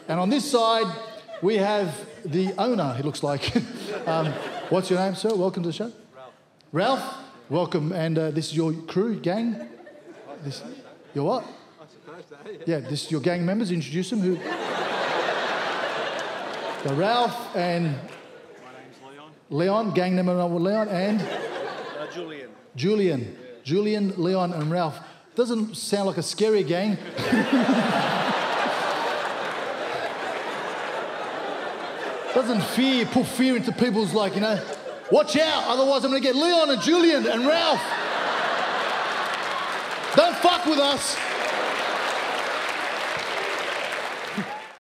And on this side, we have the owner, it looks like. What's your name, sir? Welcome to the show. Ralph. Ralph, welcome. And this is your crew, gang? Your what? I suppose so, Yeah, this is your gang members. Introduce them. So Ralph and... My name's Leon. Leon, gang member number Leon, and... Julian. Julian. Yeah. Julian, Leon and Ralph. Doesn't sound like a scary gang. Doesn't put fear into people's, like, you know, watch out, otherwise I'm going to get Leon and Julian and Ralph. Don't fuck with us.